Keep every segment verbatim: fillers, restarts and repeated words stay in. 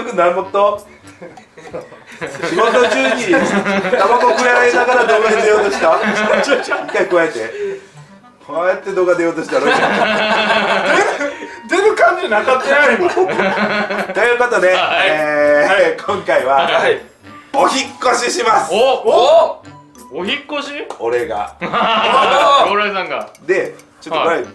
くん何もっと仕事中にタバコ食らいながら動画に出ようとした一回加えてこうやって動画出ようとしたの出る感じなかったやん今。 ということで、はいえーはい、今回は、はい、お引っ越しします。 おおお引っ越し俺がローライさんがでちょっとこれ、はい、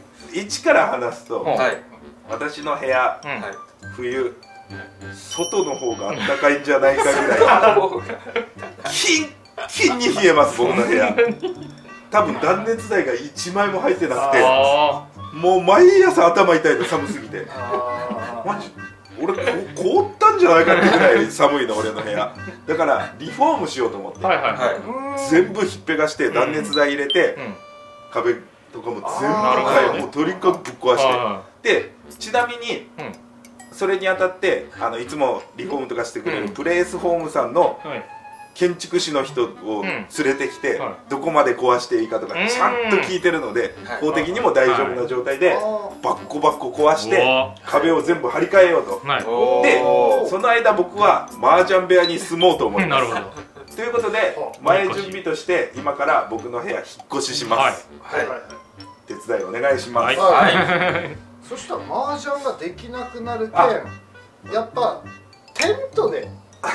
一から話すと、 はい、 私の部屋、うん、冬外の方が暖かいんじゃないかぐらいキンキンに冷えます僕の部屋。多分断熱材がいちまいも入ってなくてもう毎朝頭痛いの寒すぎてマジ俺こ凍ったんじゃないかってぐらい寒いの俺の部屋だからリフォームしようと思って全部ひっぺがして断熱材入れて、うん、壁とかも全部変えもうとにかくぶっ壊してでちなみに、うん、それにあたってあのいつもリフォームとかしてくれるプレイスホームさんの、はい建築士の人を連れてきて、うんはい、どこまで壊していいかとかちゃんと聞いてるので、うん、法的にも大丈夫な状態で、はい、バッコバッコ壊して壁を全部張り替えようと、はい、でその間僕は麻雀部屋に住もうと思います。なるほどということで前準備として今から僕の部屋引っ越しします、はいはい、手伝いお願いします、はいはい、 そしたら麻雀ができなくなるけんやっぱテントで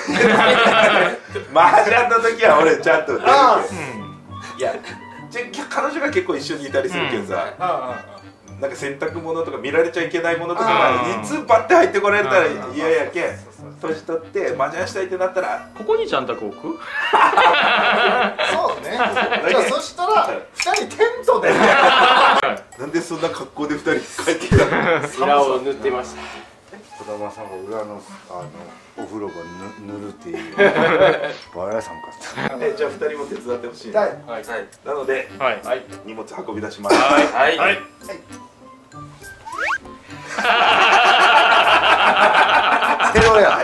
麻雀の時は俺ちゃんと出るけど、いや彼女が結構一緒にいたりするけどさ、なんか洗濯物とか見られちゃいけないものとかがいつバッて入ってこられたら嫌やけん閉じ取って麻雀したいってなったらここにちゃんと置く？そうね。 じゃあそしたらふたりテントでなんでそんな格好でふたり帰ってきたの？ 裏を塗ってました。 児玉さんが裏のあのお風呂が塗るっていうバラさんかえじゃあふたりも手伝ってほしいな、はい、なので、はい、荷物運び出します。 はいはいはいテロや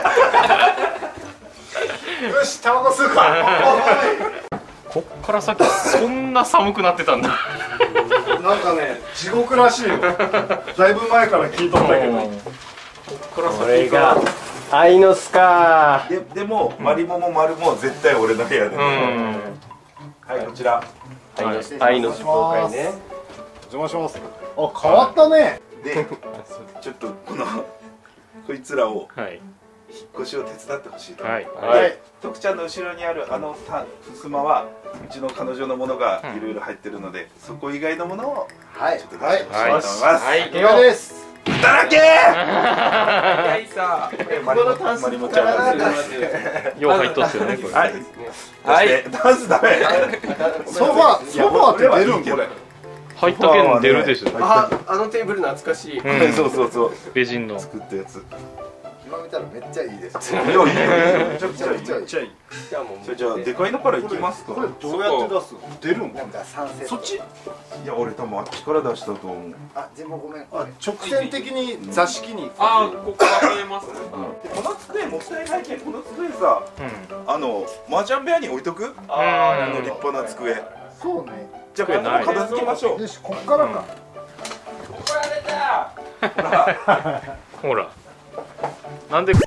よしタバコ吸うかこっから先そんな寒くなってたんだなんかね地獄らしいよだいぶ前から聞いとったけどこれが愛の巣かででもマリモもマルも絶対俺の部屋で、はいこちら愛の巣公開ねお邪魔します。あ変わったねでちょっとこのこいつらを引っ越しを手伝ってほしいと思う。徳ちゃんの後ろにあるあの襖はうちの彼女のものがいろいろ入ってるのでそこ以外のものをちょっと出してほしいと思います。 はい了解です。 だらけーいさマリモマリモちゃんがよう入っとっすよねこれ。 はいはいダンスダメソファソファって出るんこれ入ったけん出るでしょ。 ああのテーブル懐かしい。 そうそうそうベジンの作ったやつ今見たらめっちゃいいです。 いやいいよめちゃくちゃいい。 めちゃくちゃいい。 じゃあでかいのからいきますか。 これどうやって出す？出るん？ そっち？いや俺多分あっちから出したと思う。 あでもごめん。 直線的に座敷に。 あここから見えますね。 この机もったいないけんこの机さ、あの麻雀部屋に置いとく？ ああの立派な机。 そうね。 じゃあ片付けましょう。 よしこっからか。 ここやれた。 ほら。なんで。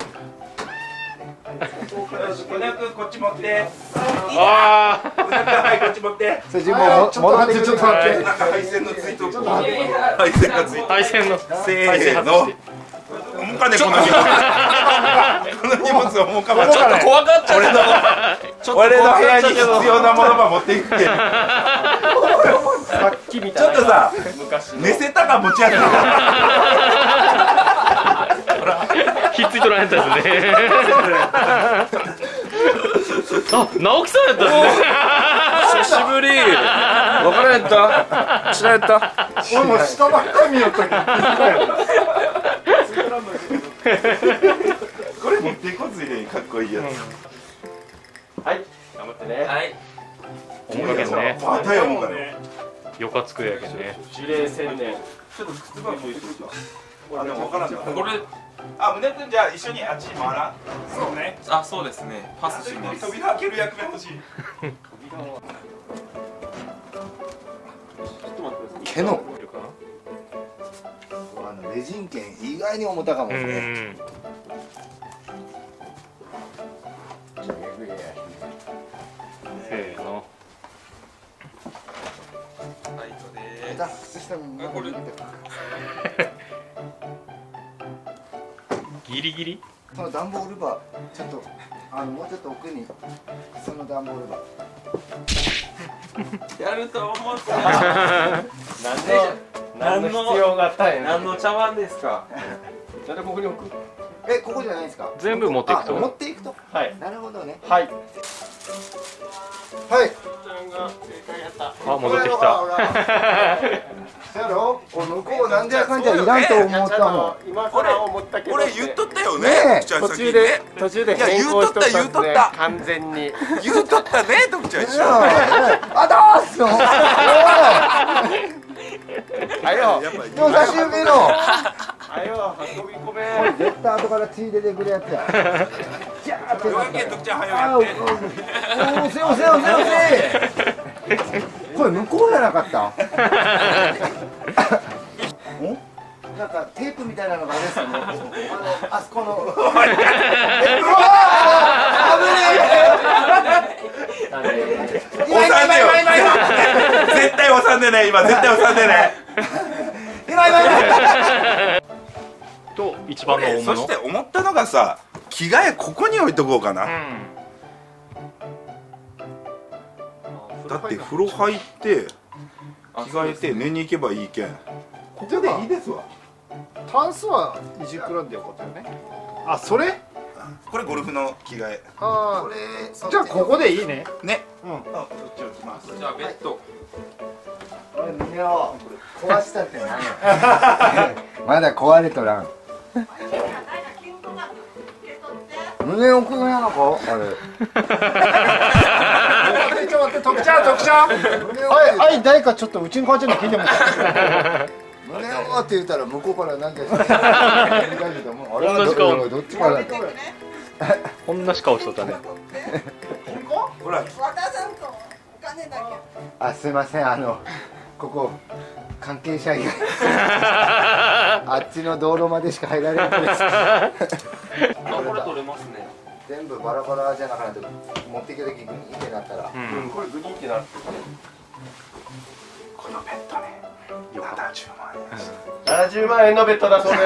うなくこっち持って。 ああ。 うなくはいこっち持って。 ちょっと待ってちょっと待って。 なんか配線のついとる。配線がついてる。 配線の。 せーの。重かねこの荷物。この荷物重かば。 ちょっと怖がっちゃう。 俺の俺の部屋に必要なものは持っていくけど。 さっきみちょたいな。 っとさ、 昔の寝せたか持ちやすい。 ひっついとらへんやったですね。あ、直樹さんやったんですね。 久しぶり。わからんやった。知らんやった。 俺も下ばっかり見よったけど。 これ持っていこうついでにかっこいいやつ。 はい。頑張ってね。はい。 重かけんね。 またやもんかね。 よかつくやけんね。 樹齢千年。 ちょっと靴箱置いてくるか。あでもわからんな。 これ。 あ、胸くんじゃあ一緒にあっちに回らん。 そうね。あ、そうですね。パスします。 扉開ける役目欲しい。 毛のあのレジン剣意外に重たかもね。 じゃあ靴下もまだ見てギリギリその段ボールバーちょっとあのもうちょっと奥にその段ボールバーやると思った何の何の必要があったんや何の茶碗ですか。 じゃあここに置くえここじゃないですか全部持っていくとあ持っていくとはいなるほどねはいはいあ戻ってきたそやろ向こうなんじゃかんじゃいらんと思ったもん今から思ったけど俺言っとったよねねえ徳ちゃん途中で先にね途中でいや変更しとったんですね言うとった言うとった完全に言うとったね徳ちゃん一緒あどうすのはいよやっぱ人差し指のはいよ運び込め絶対後からついでてくるやつやじゃーってなった徳ちゃんあ早くやっておおせおせおせおせこれ向こうじゃなかったおなんかテープみたいなのがあれですよねあのあそこのうわー危ねえ押さんでよ絶対押さんでね今絶対押さんでね今今今と一番の大物そして思ったのがさ着替えここに置いとこうかな、だって風呂入って着替えて寝に行けばいいけんここでいいですわタンスはいじくらんでよかったよね。あ、それ？ これゴルフの着替えあこれあ、じゃあここでいいね。 ねうん。 あこっち置きますじゃあベッド。 俺胸を壊したって何やまだ壊れとらん胸置くのやのかあれちょっと待って、徳ちゃん、徳ちゃん。はい、はい、誰かちょっとうちの母ちゃんに聞いてもらって。 胸をって言ったら向こうから何かしてあれは同じ顔どどっちからこんなし顔しとったねほら渡さんとお金だけ。 あすいませんあのここ関係者以外あっちの道路までしか入られないですあこれ取れますね。 全部バラバラじゃなくて持っていく時にグニってなったらうんこれグニってなってこのベッドねななじゅうまんえんですななじゅうまんえんのベッドだそう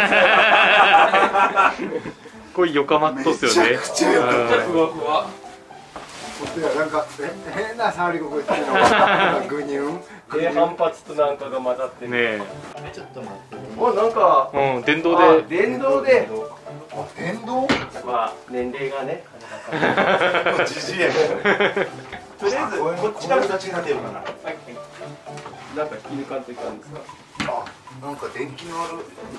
ですこれ横マットっすよねめちゃくちゃよかったうんふわふわ。 なんかえ変な触り心地っていうのがグニュン低反発となんかが混ざってねえちょっと待ってねおなんかうん電動で電動であ電動は年齢がねじじいやとりあえずこっちから形になってるかななんか引き抜かんといかんですかあなんか電気のある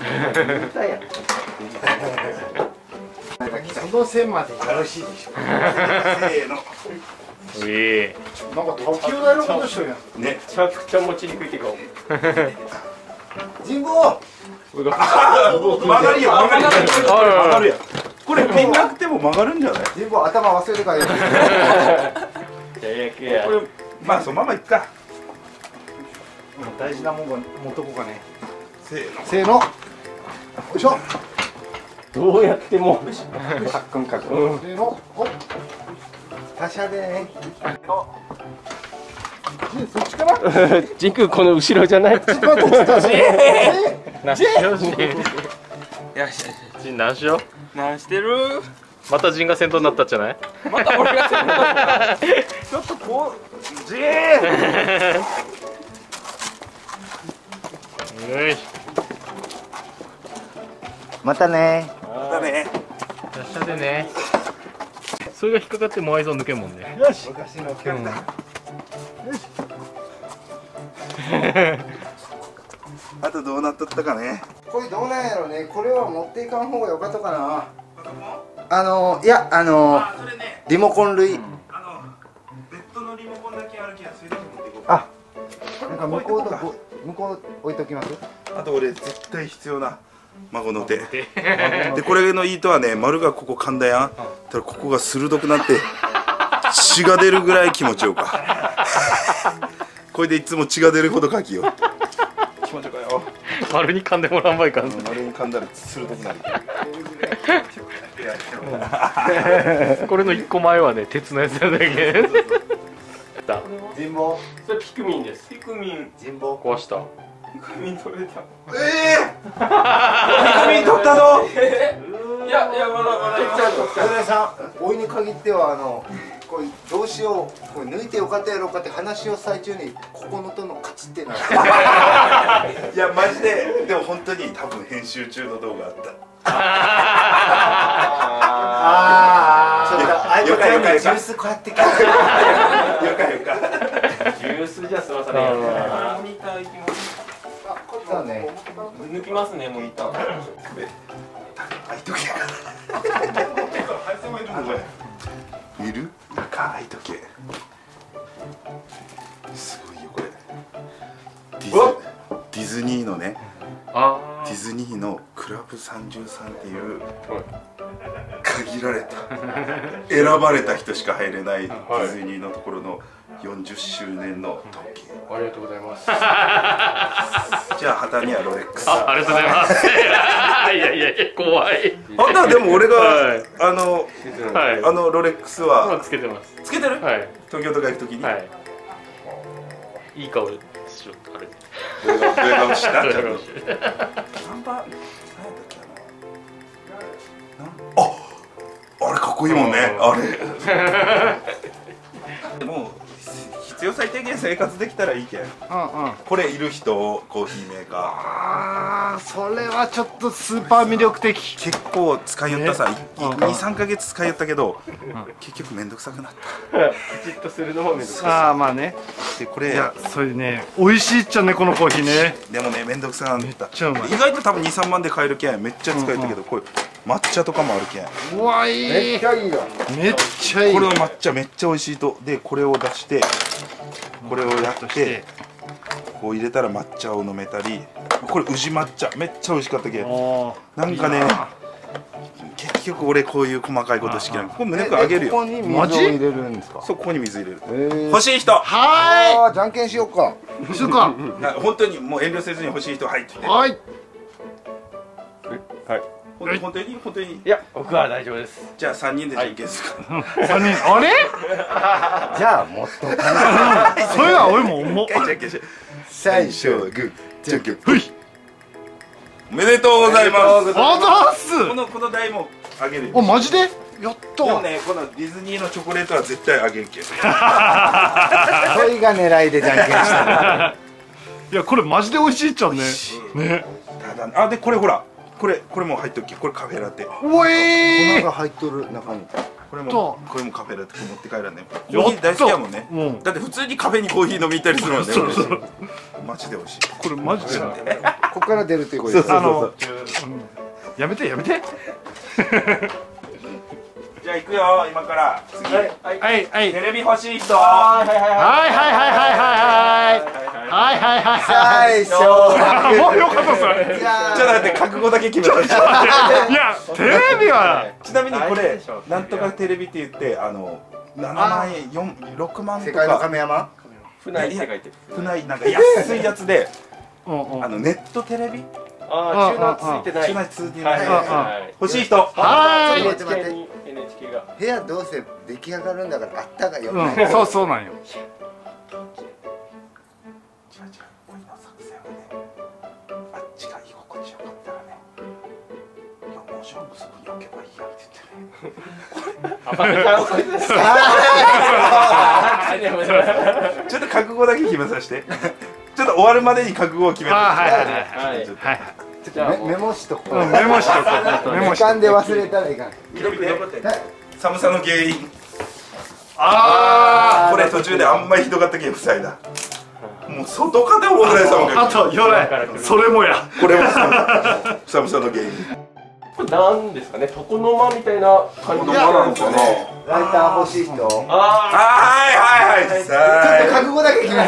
その線までよろしいでしょうか。 せーのええなんか時計台のことしとるやん。 ねめちゃくちゃ持ちにくいけど神保曲がるよ曲がるよ曲がるよこれピンなくても曲がるんじゃない神保頭忘れてからいやいやこれまあそのままいっか大事なもんが持っとこうかね。 せーのせーの。よいしょ。 どうやってもカックンカックンせーの。ほっ。 他社でねそっちから。 ジンクこの後ろじゃないちょっと待って、ちょっと待って。 なしよジンよし。 ジン何しよう何してる？ またジンが先頭になったんじゃないまた俺が先頭。ちょっとこうじー。 よいまたねだね達者でねそれが引っかかってもう愛想抜けんもんねよし。 昔のキャラあとどうなっとったかねこれどうなんやろねこれは持っていかん方がよかったかなあのいやあのあそれねリモコン類あのベッドのリモコンだけあるけどそれだけ持っていこうあなんか向こうとこ向こう置いときますあと俺絶対必要な孫の手でこれのいいとはね丸がここ噛んだやんただここが鋭くなって血が出るぐらい気持ちよかこれでいつも血が出るほどかきよ気持ちよかよ丸に噛んでもらわんばいかん丸に噛んだら鋭くなるこれの一個前はね鉄のやつだけだ人望それピクミンです。 ピクミン人望壊した。 ピクミン取れた。 ええピクミン取ったの。 いやいやまだまだ取っちゃう取っちゃう。 小田さん、おいに限ってはあのこうどうしよう、こう抜いてよかったやろうかって話を最中にここのとのカチってなる。 いやマジででも本当に多分編集中の動画あった。 ああ、ちょっとあいつらにジュースこうやってか。 よかよか。 ジュースじゃ済まされんやろな。 モニター行きます。 そうね。 抜きますねモニター。 開いとけ。いる？中開いとけ。すごいよこれ。ディズディズニーのね。 あディズニーのクラブさんじゅうさんっていう限られた選ばれた人しか入れないディズニーのところのよんじゅっしゅうねんの時計。 ありがとうございます。 じゃあ旗にはロレックス。 あ、ありがとうございます。いやいやいや、怖い。 あんなでも俺が、 はいあの、 はい。 あのロレックスはつけてます。 つけてる？ はい。 東京とか行くときに。 はい。いい顔しよう。あれ。 上顔した。 上顔しナンバー、何やったっけな。あ、あれかっこいいもんね。あれ。もう必要最低限生活できたらいいけん。 うんうん。 これいる人、コーヒーメーカー。 ああ、それはちょっとスーパー魅力的。 結構使いよったさ、 ねに、さんかげつ使いよったけど、結局めんどくさくなっきちっとするのもめんどくさい。 ああ、まあね。 た。でこれいや、それね、美味しいっちゃね、このコーヒーね。 でもねめんどくさくなった。 めっちゃうまい意外と多分に、さんまんで買えるけんめっちゃ使えたけど、これ抹茶とかもあるけん。 うわ、いい。 めっちゃいいよ。 めっちゃいい。 これの抹茶めっちゃ美味しいと。でこれを出してこれをやってこう入れたら抹茶を飲めたり、これ宇治抹茶めっちゃ美味しかったけん。 おーなんかね結局俺こういう細かいことしきらん。ここ胸くあげるよ。 ここに水を入れるんですか。 そうここに水入れる。 えー欲しい人。 はああ、じゃんけんしようか。 ーい。そうか。 な本当にもう遠慮せずに欲しい人入ってきて。 はい。 はい。 ほん本当に本当に。 いや僕は大丈夫です。 じゃあさんにんでじゃんけんするか。 三人。あれ？ じゃあもっと。 それは俺も思う。 じゃんけんしよう。 最初はグー、じゃんけんぽい。 おめでとうございます。 あざっす。 このこの台もあげるよ。 あ、マジで？やったでもねこのディズニーのチョコレートは絶対あげるけん。 それが狙いでじゃんけんした。 いや、これマジで美味しいっちゃね。ね。 ただあでこれほらこれこれも入っとくけん。これカフェラテ。 おい粉が入っとる中に。 これもとこれもカフェラテ持って帰らんね。コやったーヒー大好きやもんね。 うんだって普通にカフェにコーヒー飲み行ったりするもんね。 そうそうマジで美味しい。 これマジで。 ここから出るっていうことですか。 あの、うんやめてやめて。 じゃあ行くよ今から次。 はいはいはいはいテレビ欲しい人。 はいはいはいはいはいはいはいはいはいはいはいはい。 最初はもうよかったそれ。 じゃあちょっと待って覚悟だけ決めた。 いやテレビはちなみにこれ大事でしょなんとかテレビって言ってあのななまんえんよんろくまんと世界のか亀山。 船井って書いてる。 船井なんか安いやつでうんうんあのネットテレビああ中断ついてない。 中断ついてはないいはい。 欲しい人。 はーいエヌエイチケー に エヌエイチケー が。 部屋どうせ出来上がるんだからあったがよ。 うんそうそうなんよ。 じゃあじゃあ俺の作戦はねあっちが居心地よかったらねいやもうシャンクそこに置けばいいやって言ってねあバカちゃんそれです。 ちょっと覚悟だけ決めさせてちょっと終わるまでに覚悟を決めて。 あはいはいはいはい。 ちょっとはいじゃあメメモしとこう。 うんメモしとこう。メモしとこ時間で忘れたらいかん。 色々残って寒さの原因あこれ途中であんまりひどかったけん塞いだ。もう相当風を戻られたもんあ。あがとよれ。それもや。 これも寒寒さの原因。 これなんですかね。床の間みたいな感じ。 床の間なんですよね。 ライター欲しい人。ちょっとあはいはいはいさあ覚悟だけ決めた。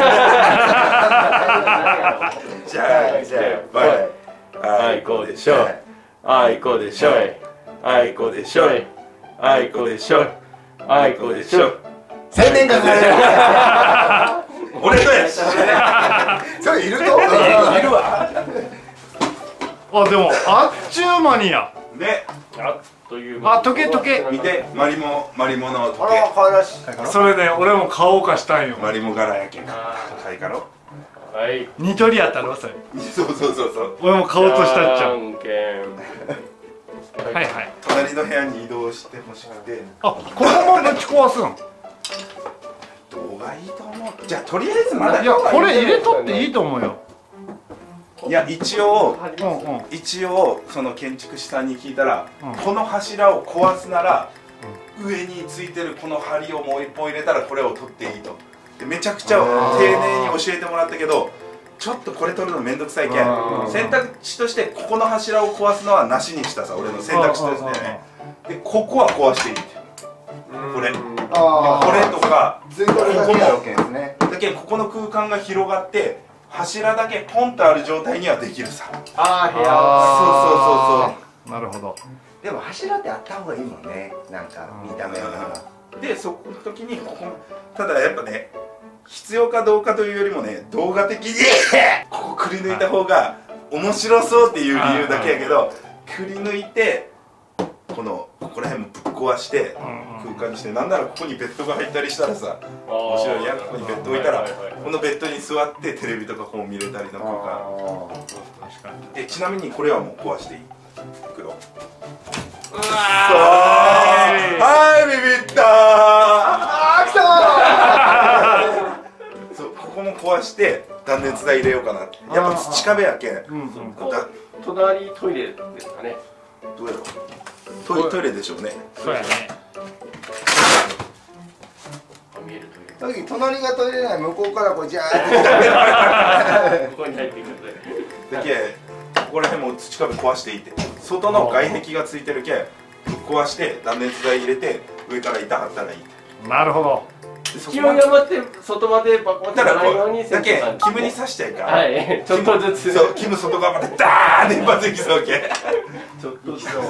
じゃあじゃあはいあ。あいこでしょい。あいこでしょい。あいこでしょい。あいこでしょい。あいこでしょい。 千年間かかる。 俺とやしそれいると。 いるわあでもあっちゅう間にや。 ねやっというあ時計時計見てマリモマリモの時あら可愛らしい。 それね俺も買おうかしたんよ計マリモ柄やけんあ高いかろーはいニトリやったろそれそうそうそうそう俺も買おうとしたっちゃうじゃんけんはいはい隣の部屋に移動してほしくてあここもぶち壊すんどうがいいと思うじゃあとりあえずまだいやこれ入れとっていいと思うよいや一応うんうん一応その建築士さんに聞いたら、 うんこの柱を壊すなら、上についてるこの梁をもう一本入れたらこれを取っていいとでめちゃくちゃ丁寧に教えてもらったけどちょっとこれ取るのめんどくさいけん選択肢としてここの柱を壊すのはなしにしたさ俺の選択肢としてねでここは壊していいってこれあこれとか全部だけやるわけですね。 だけどここの空間が広がって柱だけポンとある状態にはできるさあー部屋そうそうそうそうなるほどでも柱ってあった方がいいもんね。なんか見た目が。 でそこの時にここただやっぱね必要かどうかというよりもね動画的にここくり抜いた方が面白そうっていう理由だけやけどくり抜いてこのここら辺もぶっ壊して空間にしてなんならここにベッドが入ったりしたらさ面白いやんここにベッド置いたらこのベッドに座ってテレビとかこう見れたりの空間確かにでちなみにこれはもう壊していいいくようわはいビビったーあー来たそうここも壊して断熱材入れようかなってやっぱ土壁やけんうんうんだー隣トイレですかねどうやろうトイトイレでしょうねそうやねあ見えるトイレー隣がトイレない向こうからこうジャーってここに入っていくのでだけここら辺も土壁壊していいって外の外壁がついてるけんぶっ壊して断熱材入れて上から板張ったらいいってなるほどでそ気温が待って外までバコンってたらないようにこうだけんキムに刺していかはいちょっとずつそうキム外側までダーンって一発いきそうけんちょっとずつそう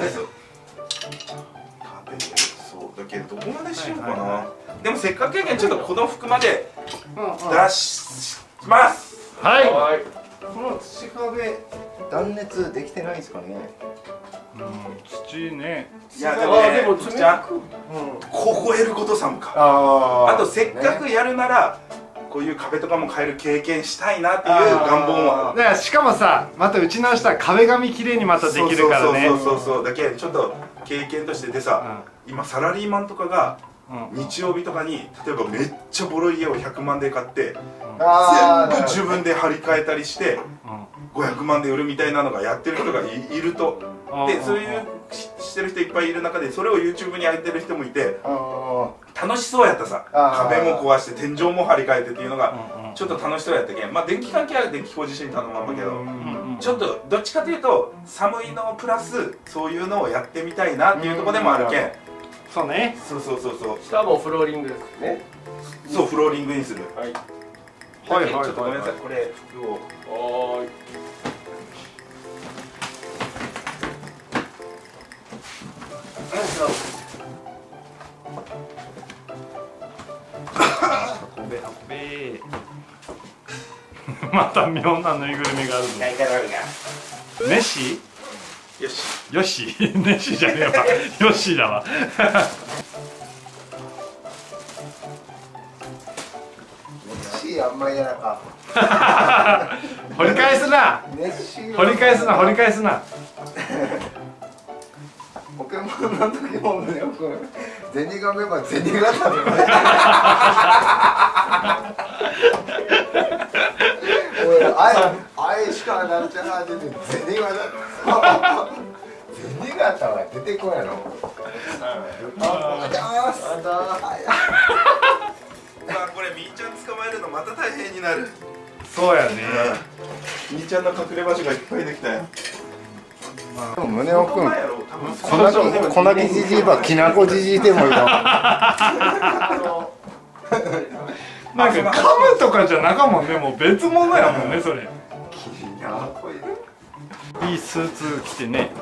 そうだけどどこまでしようかなでもせっかくやけんちょっとこの服まで出しますはいはいこの土壁断熱できてないですかね。 うん土ねいやでもあーでもねじゃあ凍えることさんかああとせっかくやるならこういう壁とかも変える経験したいなっていう願望もあるだからしかもさまた打ち直したら壁紙きれいにまたできるからねそうそうそうそうそうだけちょっと経験としてでさ今サラリーマンとかがうん日曜日とかに例えばめっちゃボロい家をひゃくまんで買ってあ全部自分で張り替えたりしてうんごひゃくまんで売るみたいなのがやってる人が い, いるとでそういうししてる人いっぱいいる中でそれを YouTube に上げてる人もいてあ楽しそうやったさあー壁も壊して天井も張り替えてっていうのがうんうんちょっと楽しそうやったけんまあ電気関係は電気工事士に頼まんだけどうんうんちょっとどっちかというと寒いのプラスそういうのをやってみたいなっていうところでもあるけんそうねそうそうそうそう下もフローリングですねそうフローリングにするはいはいはいはいちょっとごめんなさいこれ服をはーい運べ運べまた妙なぬいぐるみがあるないからあるがのネッシよしーヨッシーネッシーじゃねえわヨッシーだわシーあんまりやなか掘り返すなネッシー掘り返すな掘り返すなポケモンの時もねよくゼニガメはゼニガタメ俺あいあいしかなんちゃら出てゼニガタゼニガタは出てこないのあじゃあすまあこれみーちゃん捕まえるのまた大変になるそうやねみーちゃんの隠れ場所がいっぱいできたよでも宗男くんこやろ多分粉粉木じじいはきなこじじいでもいいのなんか噛むとかじゃなかもんねもう別物やもんねそれいいスーツ着てね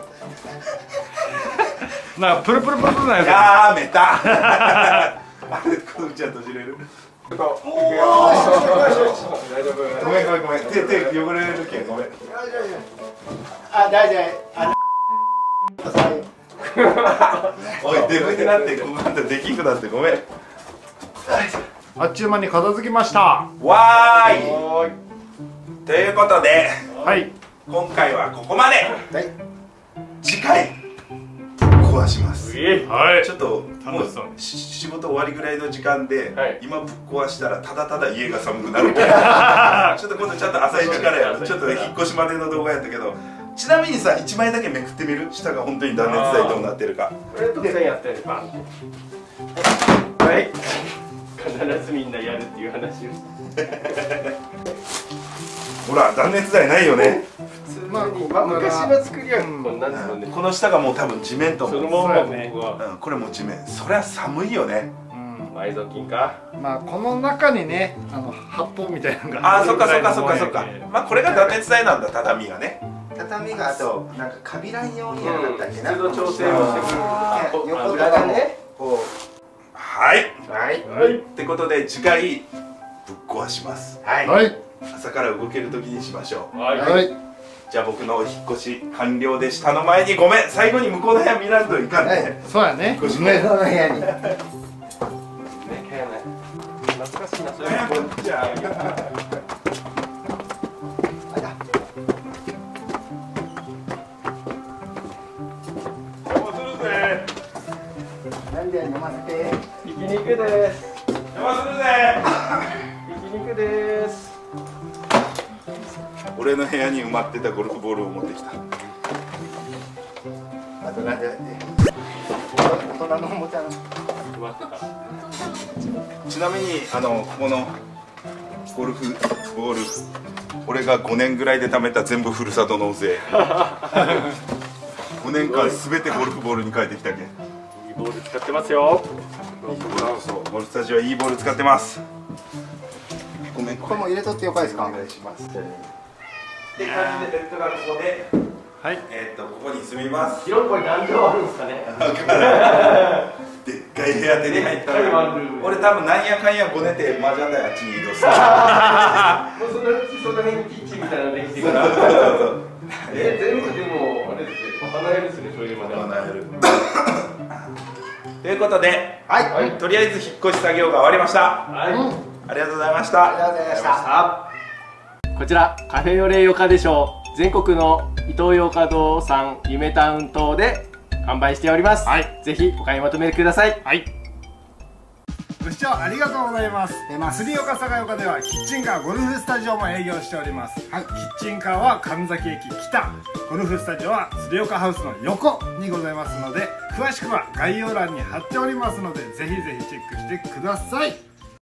なんかプルプルプルプルなやつやめたあれこうちゃん閉じれる大丈夫ごめんごめんごめん手手汚れるけんごめんあ大丈夫あおいデブになってここまでできんくなってごめん。 あっちゅう間に片付きましたわーいということではい今回はここまで。 はい次回壊します。 はいちょっとも楽しそううし仕事終わりぐらいの時間で、 はい今ぶっ壊したらただただ家が寒くなるけどちょっと今度ちゃんと浅い力やる。ちょっと引っ越しまでの動画やったけど、ちなみにさいちまいだけめくってみる。下が本当に断熱材どうなってるか。 これと線やったよねバンってはい必ずみんなやるっていう話をほら断熱材ないよね。 まあまあ昔の作りはこんなんですもんね。 この下がもう多分地面と思う。 そのまんまここがうん、これも地面。そりゃ寒いよね。 埋蔵金か。 まあこの中にねあの発泡みたいなのがああそっかそっかそっかそっか入るぐらいのもんやけ。 まあこれが断熱材なんだ畳がね。 畳があとなんかカビらんようにやらなかったっけな、 湿度調整をしてくれるあ横横がねがねこはい。 うはいはいってことで次回ぶっ壊します。 はいはい朝から動ける時にしましょう。 はいはいじゃあ僕のお引っ越し完了でしたの前にごめん最後に向こうの部屋見らんといかんね。 そうやね引っ越し上の部屋にねかやない懐かしいなそれじゃあなんで飲ませてひき肉です邪魔するぜ。 ひき肉です俺の部屋に埋まってたゴルフボールを持ってきた。 あとなんで大人のおもちゃの埋まってたちなみにあのここのゴルフボール俺がごねんぐらいで貯めた全部ふるさと納税ごねんかんすべてゴルフボールに変えてきたけん。 いいボール使ってますよそうゴルフスタジオはいいボール使ってます。ごめんごめん。 これも入れとってよかいですかお願いします。って感じでベッドがここで、 はいえーっとここに住みます。 広い声男女あるんですかねでっかい部屋手に入ったでっかいワンルーらム俺多分なんやかんやごねて麻雀台あっちに移動するもうそのうちその辺にキッチンみたいなのできてからえ全部でもあれですね離れるですねトイレまで離れるということで、 はいとりあえず引っ越し作業が終わりました。 はい、 ありがとうございました。 ありがとうございましたこちらカフェオレヨカでしょう全国のイトーヨーカドーさん夢タウン等で販売しております、 はい、 ぜひお買い求めください。 はいご視聴ありがとうございます。釣岡佐賀岡ではキッチンカーゴルフスタジオも営業しております。はい、キッチンカーは神崎駅北、ゴルフスタジオは釣岡ハウスの横にございますので、詳しくは概要欄に貼っておりますので、ぜひぜひチェックしてください。